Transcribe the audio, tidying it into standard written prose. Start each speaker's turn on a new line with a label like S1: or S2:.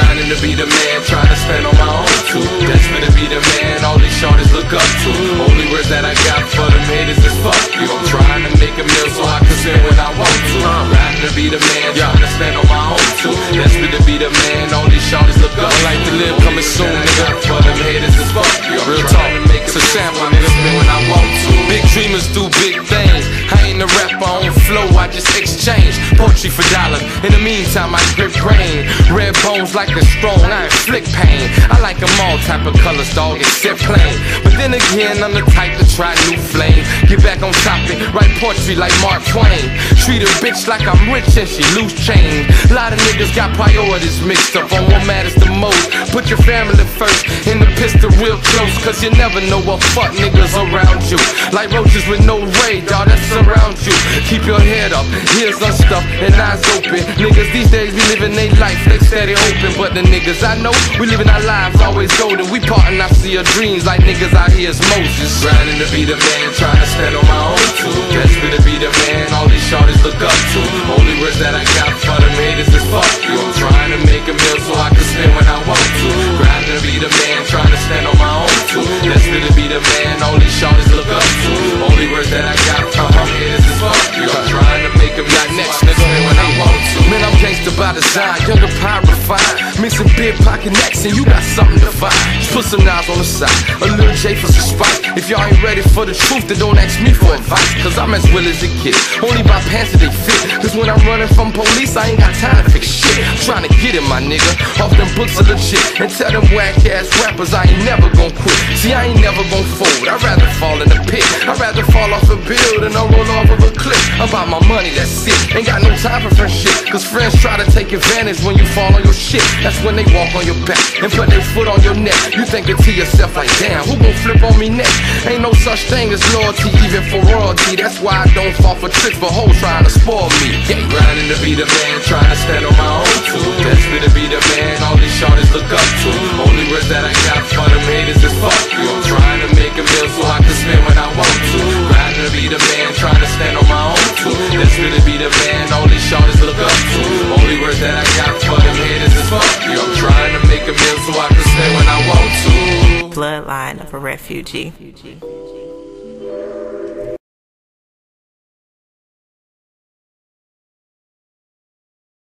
S1: Grinding to be the man, trying to stand on my own too. Desperate to be the man, all these shorties look up to. Only words that I got for them haters is fuck you. I'm trying to make a meal so I can spend when I want to. Grinding to be the man, trying to stand on my own too. Desperate to be the man, all these shorties look up to.
S2: Like to live coming soon, nigga.
S1: For them haters is fuck you. I'm
S2: Real
S1: trying
S2: talk.
S1: to make
S2: It's
S1: a
S2: a
S1: meal
S2: sample,
S1: so I can
S2: nigga.
S1: spend when I want to.
S2: Big dreamers do big things. I ain't a rapper on flow, I just exchange poetry for dollars. In the meantime, I grip grain. Red bones like a strong, I inflict pain. I like them all type of colors, dog, except plain. But then again, I'm the type to try new flame. Get back on topic, write poetry like Mark Twain. Treat a bitch like I'm rich and she loose chain. A lot of niggas got priorities mixed up on what matters the most. Put your family first and the pistol real close, cause you never know what fuck niggas around you. Like roaches with no radar that surround you. Keep your head up, ears unstuffed and eyes open. Niggas these days be living their life, they steady hoping. But the niggas I know, we living our lives always golden. We partin' I see your dreams like niggas out here is Moses.
S1: Grinding to be the man, trying to stand on my own too. Desperate to be the man, all these shorties look up to. Only words that I got for them haters is fuck you. I'm trying to make a meal so I can spend when I want to. Grinding to be the man, trying to stand on my own too. Desperate to be the man, all these shorties look up to. Only words that I got for them haters is fuck you. I'm trying to make a meal
S2: Next
S1: so I can
S2: nigga,
S1: spend when I want to.
S2: man, I'm gangsta by design, younger pie refined. Mixing big pocket necks and you got something to find. Just put some knives on the side, a little J for some spice. If y'all ain't ready for the truth, then don't ask me for advice. Cause I'm as well as it get, only buy pants that they fit. Cause when I'm running from police, I ain't got time to fix shit. I'm trying to get it, my nigga, off them books of legit. And tell them whack ass rappers I ain't never gon' quit. See, I ain't never gon' fold, I'd rather fall in the pit. I'd rather fall off a building or roll off of a cliff. About my money, that's it, ain't got no time for friendship. Cause friends try to take advantage when you fall on your shit. That's when they walk on your back and put their foot on your neck. You thinking to yourself like, damn, who gon' flip on me next? Ain't no such thing as loyalty, even for royalty. That's why I don't fall for tricks for hoes trying to spoil me. Yeah.
S1: Grinding to be the man, trying to stand on my own too. Desperate to be the man, all these shorties look up to. Only words that I got for them haters is fuck you. I'm trying to make a meal so I can spend when I want to. Grinding to be the man, trying to stand on my own too. Desperate to be the man, all these shorties look up to. Only words that I got for them haters is fuck you. I'm trying to make a meal so I can spend when I want to.
S3: Bloodline of a refugee.